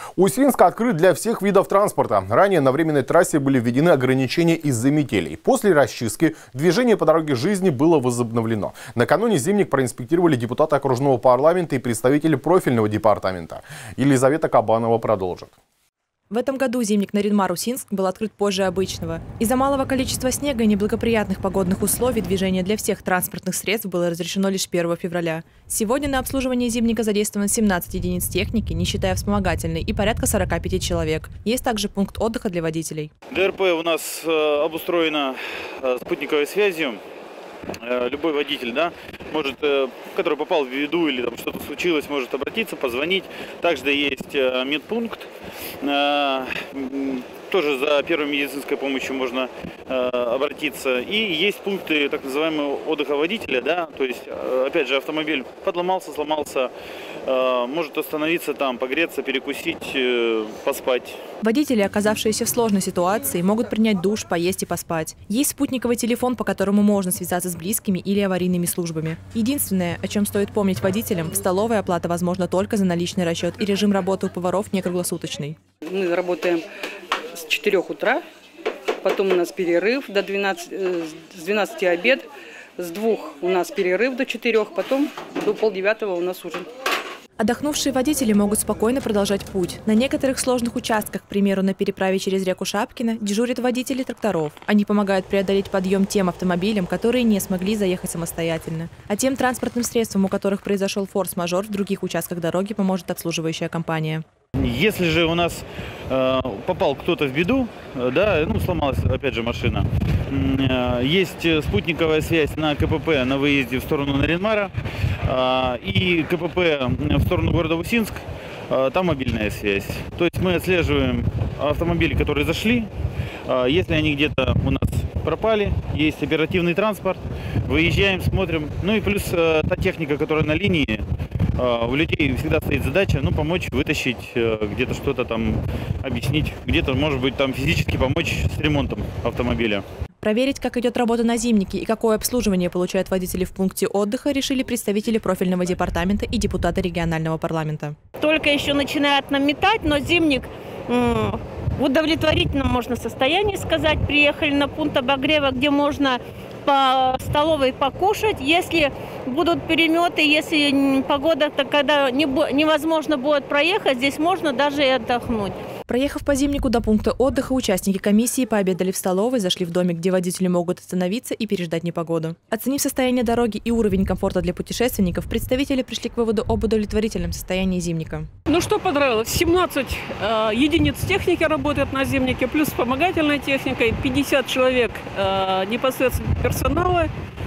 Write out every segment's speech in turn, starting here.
Усинск открыт для всех видов транспорта. Ранее на временной трассе были введены ограничения из-за метелей. После расчистки движение по дороге жизни было возобновлено. Накануне Зимник проинспектировали депутаты окружного парламента и представители профильного департамента. Елизавета Кабанова продолжит. В этом году Зимник Нарьян-Мар-Усинск был открыт позже обычного. Из-за малого количества снега и неблагоприятных погодных условий движение для всех транспортных средств было разрешено лишь 1 февраля. Сегодня на обслуживание Зимника задействовано 17 единиц техники, не считая вспомогательной, и порядка 45 человек. Есть также пункт отдыха для водителей. ДРП у нас обустроена спутниковой связью. Любой водитель, который попал в беду или что-то случилось, может обратиться, позвонить. Также есть медпункт. Тоже за первой медицинской помощью можно обратиться. И есть пункты так называемого отдыха водителя. То есть, опять же, автомобиль подломался, сломался, может остановиться там, погреться, перекусить, поспать. Водители, оказавшиеся в сложной ситуации, могут принять душ, поесть и поспать. Есть спутниковый телефон, по которому можно связаться с близкими или аварийными службами. Единственное, о чем стоит помнить водителям, в столовой оплата возможна только за наличный расчет, и режим работы у поваров не круглосуточный. Мы работаем с 4 утра, потом у нас перерыв до 12, с 12 обед, с 2 у нас перерыв до 4, потом до 8:30 у нас ужин. Отдохнувшие водители могут спокойно продолжать путь. На некоторых сложных участках, к примеру, на переправе через реку Шапкино, дежурят водители тракторов. Они помогают преодолеть подъем тем автомобилям, которые не смогли заехать самостоятельно. А тем транспортным средствам, у которых произошел форс-мажор, в других участках дороги поможет обслуживающая компания. Если же у нас попал кто-то в беду, сломалась опять же машина, есть спутниковая связь на КПП на выезде в сторону Нарьян-Мара и КПП в сторону города Усинск, там мобильная связь. То есть мы отслеживаем автомобили, которые зашли, если они где-то у нас пропали, есть оперативный транспорт, выезжаем, смотрим. Ну и плюс та техника, которая на линии, у людей всегда стоит задача помочь вытащить, где-то что-то там объяснить, где-то, может быть, там физически помочь с ремонтом автомобиля. Проверить, как идет работа на Зимнике и какое обслуживание получают водители в пункте отдыха, решили представители профильного департамента и депутаты регионального парламента. Только еще начинают наметать, но Зимник в удовлетворительном, можно, состоянии сказать. Приехали на пункт обогрева, где можно по столовой покушать. Если будут переметы, если погода, когда невозможно будет проехать, здесь можно даже и отдохнуть. Проехав по Зимнику до пункта отдыха, участники комиссии пообедали в столовой, зашли в домик, где водители могут остановиться и переждать непогоду. Оценив состояние дороги и уровень комфорта для путешественников, представители пришли к выводу об удовлетворительном состоянии Зимника. Что понравилось? 17 единиц техники работает на Зимнике, плюс вспомогательной техникой, 50 человек непосредственно персонала.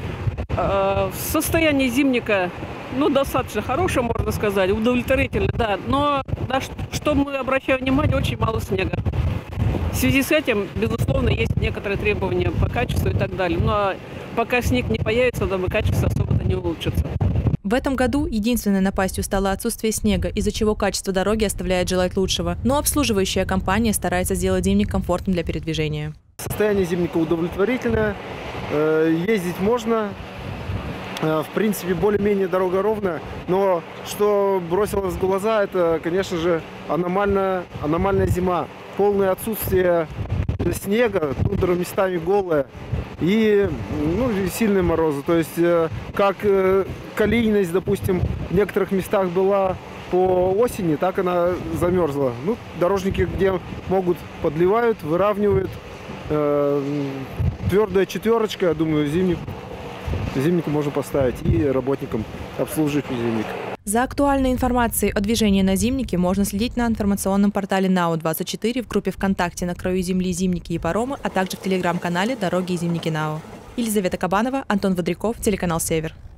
Состояние Зимника достаточно хорошее, можно сказать, удовлетворительно, но что мы обращаем внимание, очень мало снега. В связи с этим, безусловно, есть некоторые требования по качеству и так далее. Но пока снег не появится, качество особо-то не улучшится. В этом году единственной напастью стало отсутствие снега, из-за чего качество дороги оставляет желать лучшего. Но обслуживающая компания старается сделать Зимник комфортным для передвижения. Состояние Зимника удовлетворительное, ездить можно. В принципе, более-менее дорога ровная, но что бросилось в глаза, это, конечно же, аномальная зима. Полное отсутствие снега, тундра местами голая и сильные морозы. То есть, как колейность, допустим, в некоторых местах была по осени, так она замерзла. Дорожники, где могут, подливают, выравнивают. Твердая четверочка, я думаю, Зимнику можно поставить и работникам, обслужив Зимник. За актуальной информацией о движении на Зимнике можно следить на информационном портале НАУ-24, в группе ВКонтакте «На краю земли. Зимники и паромы», а также в телеграм-канале «Дороги и Зимники НАУ». Елизавета Кабанова, Антон Водряков, телеканал «Север».